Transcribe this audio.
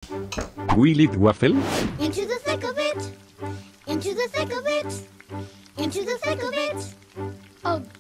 Will it waffle? Into the thick of it. Into the thick of it. Into the thick of it. Oh